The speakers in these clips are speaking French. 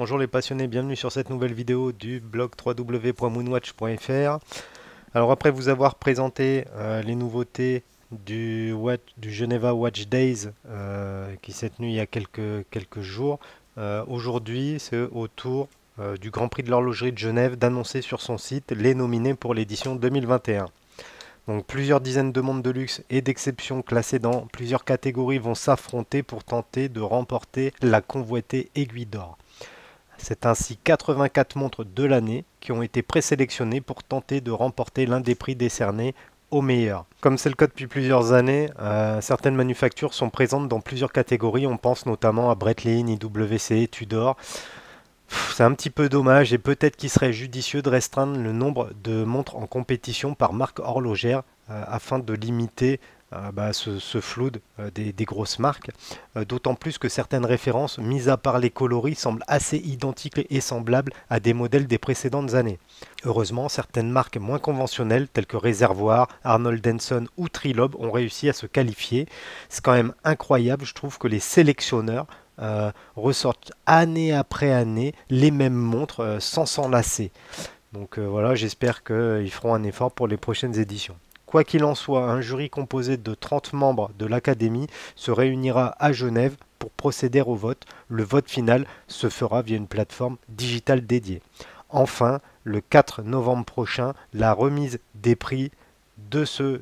Bonjour les passionnés, bienvenue sur cette nouvelle vidéo du blog www.moonwatch.fr. Alors après vous avoir présenté les nouveautés du Geneva Watch Days qui s'est tenu il y a quelques jours, aujourd'hui c'est au tour du Grand Prix de l'horlogerie de Genève d'annoncer sur son site les nominés pour l'édition 2021. Donc plusieurs dizaines de montres de luxe et d'exception classées dans plusieurs catégories vont s'affronter pour tenter de remporter la convoitée aiguille d'or. C'est ainsi 84 montres de l'année qui ont été présélectionnées pour tenter de remporter l'un des prix décernés aux meilleurs. Comme c'est le cas depuis plusieurs années, certaines manufactures sont présentes dans plusieurs catégories. On pense notamment à Breitling, IWC, Tudor. C'est un petit peu dommage et peut-être qu'il serait judicieux de restreindre le nombre de montres en compétition par marque horlogère afin de limiter ce flou des grosses marques. D'autant plus que certaines références, mis à part les coloris, semblent assez identiques et semblables à des modèles des précédentes années. Heureusement, certaines marques moins conventionnelles telles que Réservoir, Arnold Denson ou Trilob ont réussi à se qualifier. C'est quand même incroyable, je trouve, que les sélectionneurs ressortent année après année les mêmes montres sans s'en lasser. Donc voilà, j'espère qu'ils feront un effort pour les prochaines éditions. Quoi qu'il en soit, un jury composé de 30 membres de l'Académie se réunira à Genève pour procéder au vote. Le vote final se fera via une plateforme digitale dédiée. Enfin, le 4 novembre prochain, la remise des prix de ce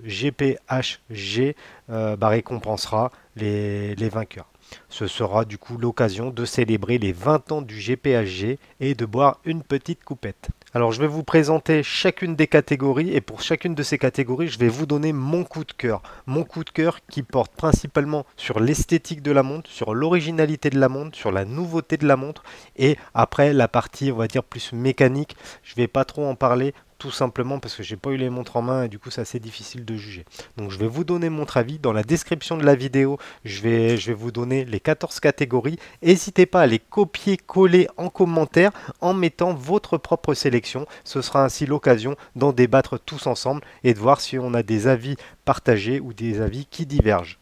GPHG récompensera les vainqueurs. Ce sera du coup l'occasion de célébrer les 20 ans du GPHG et de boire une petite coupette. Alors je vais vous présenter chacune des catégories et pour chacune de ces catégories je vais vous donner mon coup de cœur. Mon coup de cœur qui porte principalement sur l'esthétique de la montre, sur l'originalité de la montre, sur la nouveauté de la montre et après la partie on va dire plus mécanique, je vais pas trop en parler. Tout simplement parce que j'ai pas eu les montres en main et du coup c'est assez difficile de juger. Donc je vais vous donner mon avis. Dans la description de la vidéo, je vais vous donner les 14 catégories. N'hésitez pas à les copier-coller en commentaire en mettant votre propre sélection. Ce sera ainsi l'occasion d'en débattre tous ensemble et de voir si on a des avis partagés ou des avis qui divergent.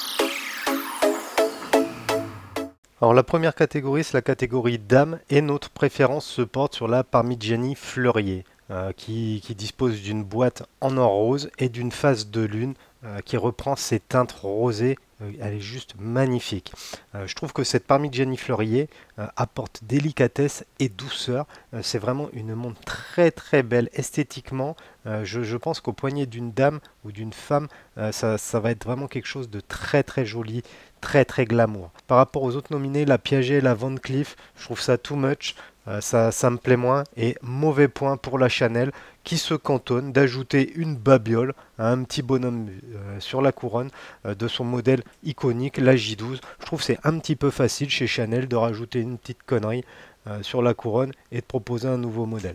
Alors la première catégorie, c'est la catégorie dame et notre préférence se porte sur la Parmigiani Fleurier. Qui dispose d'une boîte en or rose et d'une face de lune qui reprend ses teintes rosées. Elle est juste magnifique. Je trouve que cette Parmigiani Fleurier apporte délicatesse et douceur. C'est vraiment une montre très très belle esthétiquement. Je pense qu'au poignet d'une dame ou d'une femme, ça va être vraiment quelque chose de très très joli, très très glamour. Par rapport aux autres nominés, la Piaget et la Van Cleef, je trouve ça too much. Ça me plaît moins et mauvais point pour la Chanel qui se cantonne d'ajouter une babiole, un petit bonhomme sur la couronne de son modèle iconique, la J12. Je trouve que c'est un petit peu facile chez Chanel de rajouter une petite connerie sur la couronne et de proposer un nouveau modèle.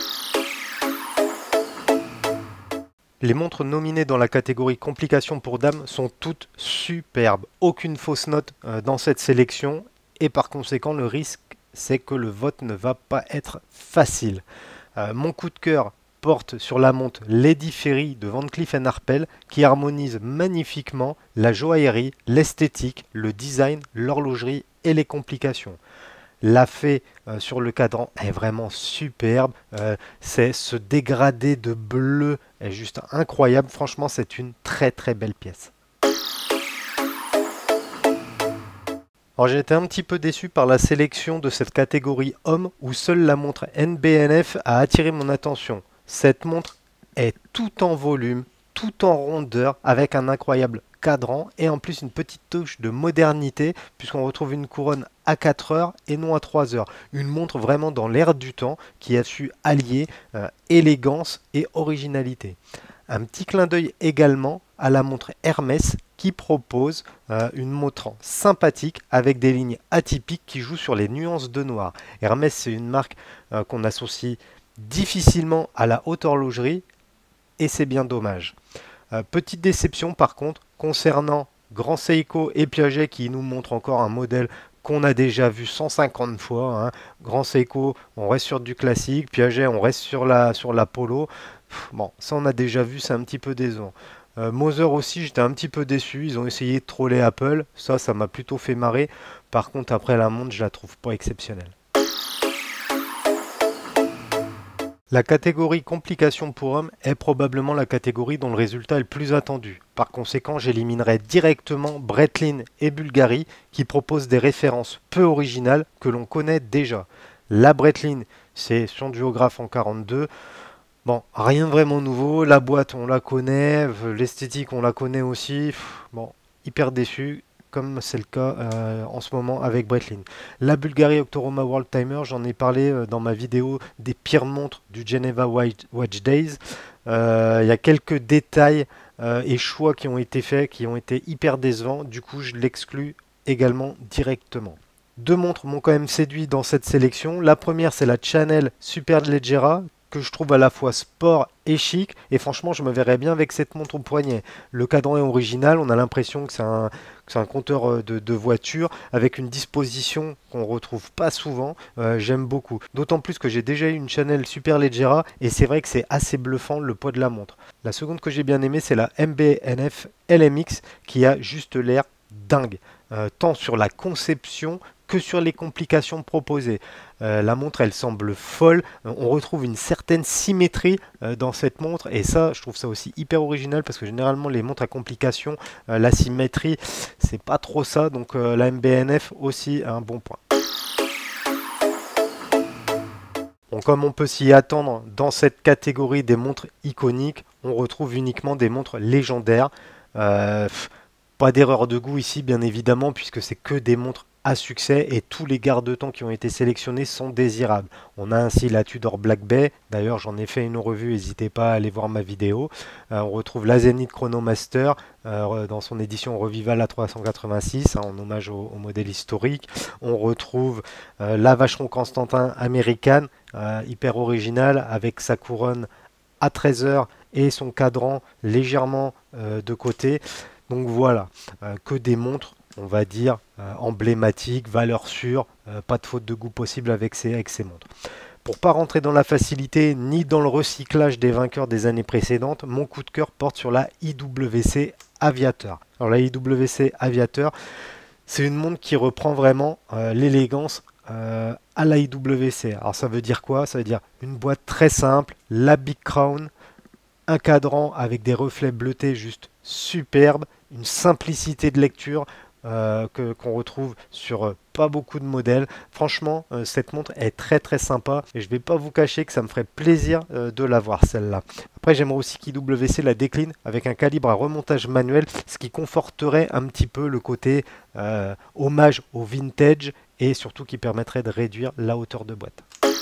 Les montres nominées dans la catégorie complications pour dames sont toutes superbes. Aucune fausse note dans cette sélection et par conséquent le risque c'est que le vote ne va pas être facile. Mon coup de cœur porte sur la montre Lady Ferry de Van Cleef & Arpels qui harmonise magnifiquement la joaillerie, l'esthétique, le design, l'horlogerie et les complications. La fée sur le cadran est vraiment superbe. C'est ce dégradé de bleu est juste incroyable. Franchement, c'est une très très belle pièce. Alors j'ai été un petit peu déçu par la sélection de cette catégorie homme où seule la montre NBNF a attiré mon attention. Cette montre est tout en volume, tout en rondeur avec un incroyable cadran et en plus une petite touche de modernité puisqu'on retrouve une couronne à 4 heures et non à 3 heures. Une montre vraiment dans l'air du temps qui a su allier élégance et originalité. Un petit clin d'œil également à la montre Hermès qui propose une montre sympathique avec des lignes atypiques qui jouent sur les nuances de noir. Hermès, c'est une marque qu'on associe difficilement à la haute horlogerie et c'est bien dommage. Petite déception par contre concernant Grand Seiko et Piaget qui nous montrent encore un modèle qu'on a déjà vu 150 fois. Grand Seiko, on reste sur du classique. Piaget, on reste sur la Polo. Bon, ça on a déjà vu, c'est un petit peu décevant. Moser aussi, j'étais un petit peu déçu. Ils ont essayé de troller Apple. Ça m'a plutôt fait marrer. Par contre, après la montre, je la trouve pas exceptionnelle. La catégorie complications pour hommes est probablement la catégorie dont le résultat est le plus attendu. Par conséquent, j'éliminerai directement Breitling et Bulgari qui proposent des références peu originales que l'on connaît déjà. La Breitling, c'est son duographe en 42. Bon, rien de vraiment nouveau. La boîte, on la connaît. L'esthétique, on la connaît aussi. Bon, hyper déçu, comme c'est le cas en ce moment avec Breitling. La Bulgari Octoroma World Timer, j'en ai parlé dans ma vidéo des pires montres du Geneva Watch Days. Il y a quelques détails et choix qui ont été faits, qui ont été hyper décevants. Du coup, je l'exclus également directement. Deux montres m'ont quand même séduit dans cette sélection. La première, c'est la Chanel Superleggera, que je trouve à la fois sport et chic, et franchement je me verrais bien avec cette montre au poignet. Le cadran est original, on a l'impression que c'est un compteur de voiture avec une disposition qu'on retrouve pas souvent. J'aime beaucoup, d'autant plus que j'ai déjà eu une Chanel Superleggera et c'est vrai que c'est assez bluffant le poids de la montre. La seconde que j'ai bien aimée, c'est la MB-NF LMX qui a juste l'air dingue, tant sur la conception que sur les complications proposées. La montre, elle semble folle. On retrouve une certaine symétrie dans cette montre et ça, je trouve ça aussi hyper original parce que généralement les montres à complications, la symétrie, c'est pas trop ça. Donc la MB-NF aussi un bon point. Bon, comme on peut s'y attendre dans cette catégorie des montres iconiques, on retrouve uniquement des montres légendaires. Pas d'erreur de goût ici, bien évidemment, puisque c'est que des montres à succès et tous les garde-temps qui ont été sélectionnés sont désirables. On a ainsi la Tudor Black Bay, d'ailleurs j'en ai fait une revue, n'hésitez pas à aller voir ma vidéo. On retrouve la Zenith Chronomaster dans son édition Revival A386, en hommage au modèle historique. On retrouve la Vacheron Constantin américaine, hyper originale, avec sa couronne à 13 heures et son cadran légèrement de côté. Donc voilà, que des montres, on va dire, emblématiques, valeur sûre, pas de faute de goût possible avec ces montres. Pour pas rentrer dans la facilité ni dans le recyclage des vainqueurs des années précédentes, mon coup de cœur porte sur la IWC Aviator. Alors la IWC Aviator, c'est une montre qui reprend vraiment l'élégance à la IWC. Alors ça veut dire quoi? Ça veut dire une boîte très simple, la Big Crown, un cadran avec des reflets bleutés juste superbes, une simplicité de lecture qu'on retrouve sur pas beaucoup de modèles. Franchement, cette montre est très très sympa et je vais pas vous cacher que ça me ferait plaisir de l'avoir celle-là. Après, j'aimerais aussi qu'IWC la décline avec un calibre à remontage manuel, ce qui conforterait un petit peu le côté hommage au vintage et surtout qui permettrait de réduire la hauteur de boîte.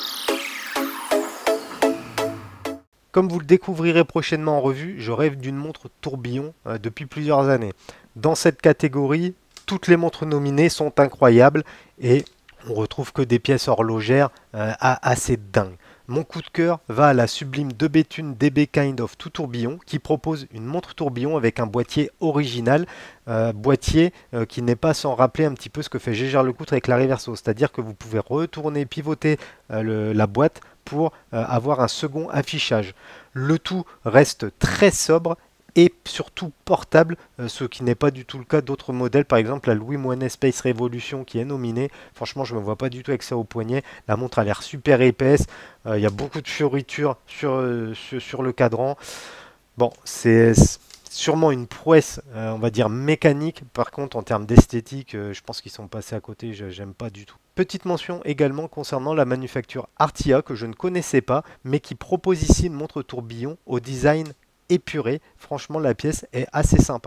Comme vous le découvrirez prochainement en revue, je rêve d'une montre tourbillon depuis plusieurs années. Dans cette catégorie, toutes les montres nominées sont incroyables et on retrouve que des pièces horlogères assez dingues. Mon coup de cœur va à la sublime de Béthune DB Kind of tout tourbillon qui propose une montre tourbillon avec un boîtier original, boîtier qui n'est pas sans rappeler un petit peu ce que fait Jaeger-LeCoultre avec la Reverso, c'est-à-dire que vous pouvez retourner, pivoter la boîte pour avoir un second affichage. Le tout reste très sobre et surtout portable, ce qui n'est pas du tout le cas d'autres modèles, par exemple la Louis Moinet Space Revolution qui est nominée. Franchement, je ne me vois pas du tout avec ça au poignet. La montre a l'air super épaisse, il y a beaucoup de fioritures sur le cadran. Bon, c'est sûrement une prouesse, on va dire mécanique. Par contre, en termes d'esthétique, je pense qu'ils sont passés à côté, j'aime pas du tout. Petite mention également concernant la manufacture Artia que je ne connaissais pas, mais qui propose ici une montre tourbillon au design épuré. Franchement, la pièce est assez sympa.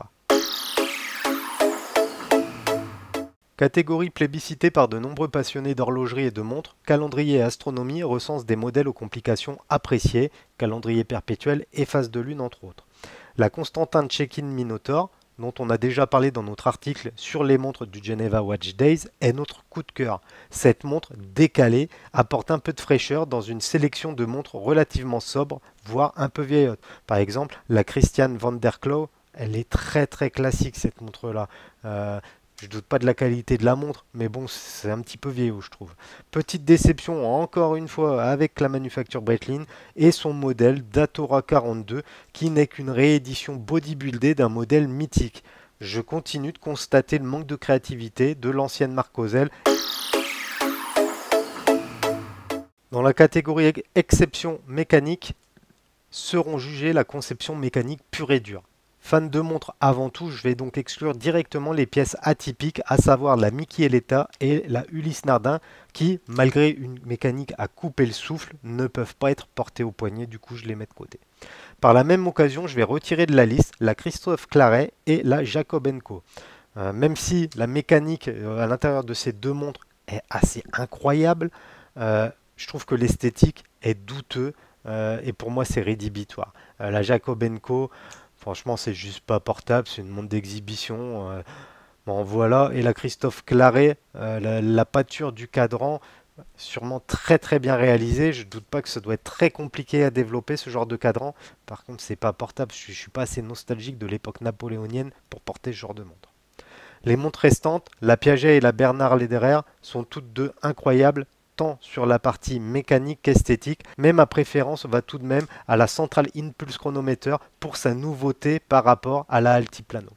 Catégorie plébiscitée par de nombreux passionnés d'horlogerie et de montres, Calendrier et Astronomie recense des modèles aux complications appréciées, calendrier perpétuel et phase de lune entre autres. La Constantin Check-in Minotaur, dont on a déjà parlé dans notre article sur les montres du Geneva Watch Days, est notre coup de cœur. Cette montre décalée apporte un peu de fraîcheur dans une sélection de montres relativement sobres, voire un peu vieillottes. Par exemple, la Christian van der Klo, elle est très très classique cette montre-là. Je doute pas de la qualité de la montre, mais bon, c'est un petit peu vieillot, je trouve. Petite déception, encore une fois, avec la manufacture Breitling et son modèle Datora 42, qui n'est qu'une réédition bodybuildée d'un modèle mythique. Je continue de constater le manque de créativité de l'ancienne marque Ozel. Dans la catégorie exception mécanique, seront jugées la conception mécanique pure et dure. Fan de montres avant tout, je vais donc exclure directement les pièces atypiques, à savoir la Michieletta et la Ulysse Nardin, qui, malgré une mécanique à couper le souffle, ne peuvent pas être portées au poignet, du coup je les mets de côté. Par la même occasion, je vais retirer de la liste la Christophe Claret et la Jacob & Co. Même si la mécanique à l'intérieur de ces deux montres est assez incroyable, je trouve que l'esthétique est douteuse et pour moi c'est rédhibitoire. La Jacob & Co, franchement c'est juste pas portable, c'est une montre d'exhibition. Bon voilà, et la Christophe Claret, la pâture du cadran, sûrement très très bien réalisée. Je doute pas que ça doit être très compliqué à développer ce genre de cadran. Par contre, c'est pas portable. Je suis pas assez nostalgique de l'époque napoléonienne pour porter ce genre de montre. Les montres restantes, la Piaget et la Bernard Lederer, sont toutes deux incroyables tant sur la partie mécanique qu'esthétique, mais ma préférence va tout de même à la Central Impulse Chronometer pour sa nouveauté par rapport à la Altiplano.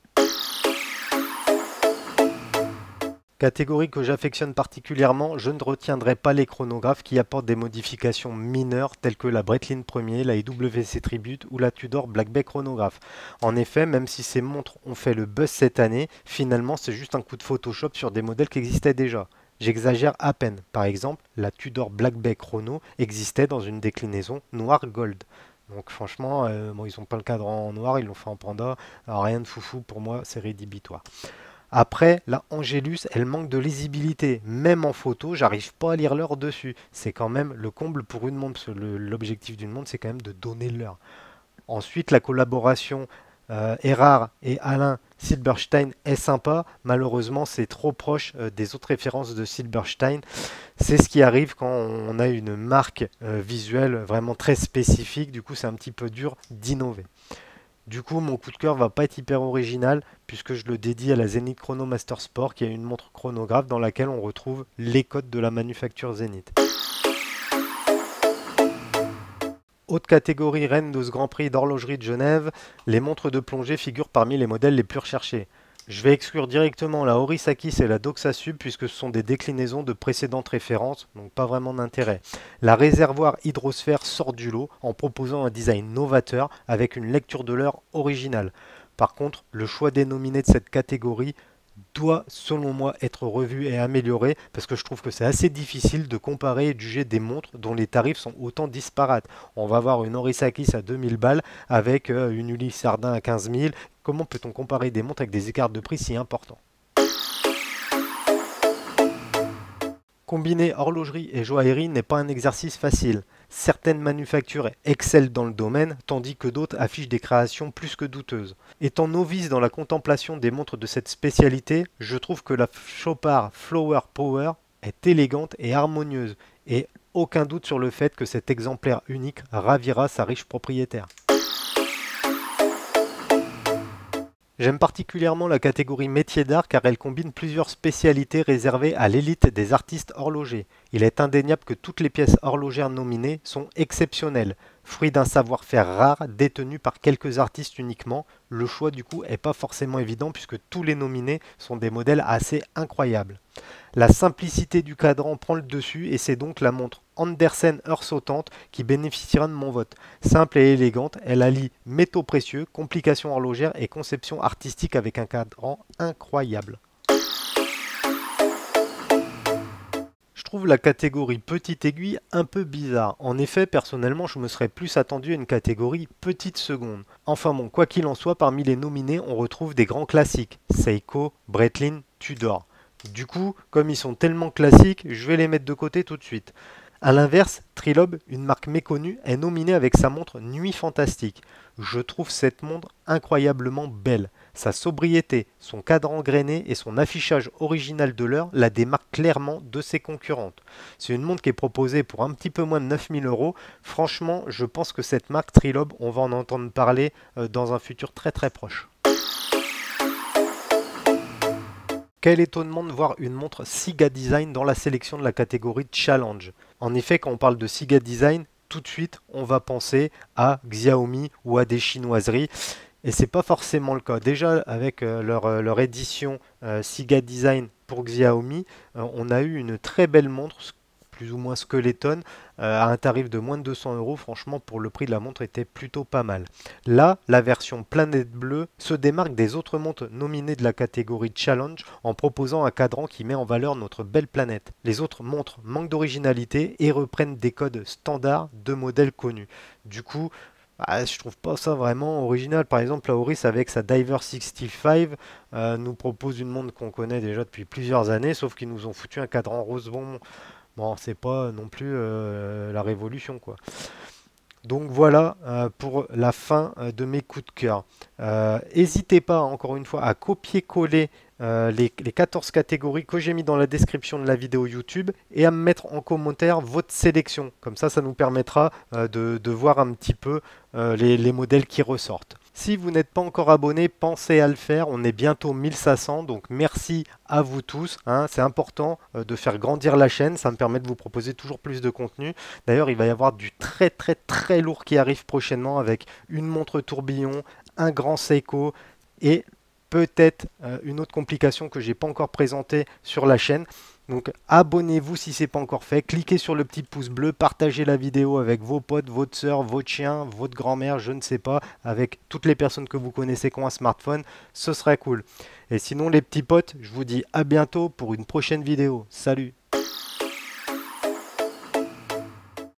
Catégorie que j'affectionne particulièrement, je ne retiendrai pas les chronographes qui apportent des modifications mineures telles que la Breitling 1er, la IWC Tribute ou la Tudor Blackback chronographe. En effet, même si ces montres ont fait le buzz cette année, finalement c'est juste un coup de Photoshop sur des modèles qui existaient déjà. J'exagère à peine. Par exemple, la Tudor Blackback Chrono existait dans une déclinaison noir gold. Donc franchement, bon, ils n'ont pas le cadran en noir, ils l'ont fait en panda. Alors, rien de foufou, pour moi c'est rédhibitoire. Après, la Angelus, elle manque de lisibilité. Même en photo, j'arrive pas à lire l'heure dessus. C'est quand même le comble pour une montre. L'objectif d'une montre, c'est quand même de donner l'heure. Ensuite, la collaboration Erard et Alain Silberstein est sympa. Malheureusement, c'est trop proche des autres références de Silberstein. C'est ce qui arrive quand on a une marque visuelle vraiment très spécifique. Du coup, c'est un petit peu dur d'innover. Du coup, mon coup de cœur va pas être hyper original puisque je le dédie à la Zenith Chrono Master Sport qui est une montre chronographe dans laquelle on retrouve les codes de la manufacture Zenith. Autre catégorie reine de ce Grand Prix d'horlogerie de Genève, les montres de plongée figurent parmi les modèles les plus recherchés. Je vais exclure directement la Horisakis et la Doxasub puisque ce sont des déclinaisons de précédentes références, donc pas vraiment d'intérêt. La réservoir Hydrosphère sort du lot en proposant un design novateur avec une lecture de l'heure originale. Par contre, le choix des nominés de cette catégorie doit, selon moi, être revu et amélioré parce que je trouve que c'est assez difficile de comparer et de juger des montres dont les tarifs sont autant disparates. On va avoir une Horisakis à 2000 balles avec une Ulysse Nardin à 15 000. Comment peut-on comparer des montres avec des écarts de prix si importants? Combiner horlogerie et joaillerie n'est pas un exercice facile. Certaines manufactures excellent dans le domaine, tandis que d'autres affichent des créations plus que douteuses. Étant novice dans la contemplation des montres de cette spécialité, je trouve que la Chopard Flower Power est élégante et harmonieuse, et aucun doute sur le fait que cet exemplaire unique ravira sa riche propriétaire. J'aime particulièrement la catégorie métier d'art car elle combine plusieurs spécialités réservées à l'élite des artistes horlogers. Il est indéniable que toutes les pièces horlogères nominées sont exceptionnelles, fruit d'un savoir-faire rare détenu par quelques artistes uniquement. Le choix du coup est pas forcément évident puisque tous les nominés sont des modèles assez incroyables. La simplicité du cadran prend le dessus et c'est donc la montre Andersen heure sautante qui bénéficiera de mon vote. Simple et élégante, elle allie métaux précieux, complications horlogères et conception artistique avec un cadran incroyable. Je trouve la catégorie petite aiguille un peu bizarre. En effet, personnellement, je me serais plus attendu à une catégorie petite seconde. Enfin bon, quoi qu'il en soit, parmi les nominés, on retrouve des grands classiques. Seiko, Breitling, Tudor. Du coup, comme ils sont tellement classiques, je vais les mettre de côté tout de suite. A l'inverse, Trilob, une marque méconnue, est nominée avec sa montre Nuit Fantastique. Je trouve cette montre incroyablement belle. Sa sobriété, son cadran grainé et son affichage original de l'heure la démarquent clairement de ses concurrentes. C'est une montre qui est proposée pour un petit peu moins de 9000 €. Franchement, je pense que cette marque Trilob, on va en entendre parler dans un futur très très proche. Quel étonnement de voir une montre Siga Design dans la sélection de la catégorie Challenge. En effet, quand on parle de Siga Design, tout de suite, on va penser à Xiaomi ou à des chinoiseries. Et c'est pas forcément le cas. Déjà, avec leur édition Siga Design pour Xiaomi, on a eu une très belle montre, plus ou moins Skeleton, à un tarif de moins de 200 euros. Franchement, pour le prix de la montre, était plutôt pas mal. Là, la version Planète Bleue se démarque des autres montres nominées de la catégorie Challenge en proposant un cadran qui met en valeur notre belle planète. Les autres montres manquent d'originalité et reprennent des codes standards de modèles connus. Du coup, je trouve pas ça vraiment original. Par exemple, la Oris avec sa Diver 65 nous propose une montre qu'on connaît déjà depuis plusieurs années, sauf qu'ils nous ont foutu un cadran rose bonbon. Bon, c'est pas non plus la révolution, quoi. Donc voilà pour la fin de mes coups de cœur. N'hésitez pas encore une fois à copier-coller les 14 catégories que j'ai mis dans la description de la vidéo YouTube et à me mettre en commentaire votre sélection. Comme ça nous permettra de voir un petit peu les modèles qui ressortent. Si vous n'êtes pas encore abonné, pensez à le faire. On est bientôt 1500, donc merci à vous tous. Hein. C'est important de faire grandir la chaîne. Ça me permet de vous proposer toujours plus de contenu. D'ailleurs, il va y avoir du très lourd qui arrive prochainement avec une montre tourbillon, un grand Seiko et peut-être une autre complication que j'ai pas encore présentée sur la chaîne. Donc abonnez-vous si ce n'est pas encore fait, cliquez sur le petit pouce bleu, partagez la vidéo avec vos potes, votre soeur, votre chien, votre grand-mère, je ne sais pas, avec toutes les personnes que vous connaissez qui ont un smartphone, ce serait cool. Et sinon les petits potes, je vous dis à bientôt pour une prochaine vidéo. Salut!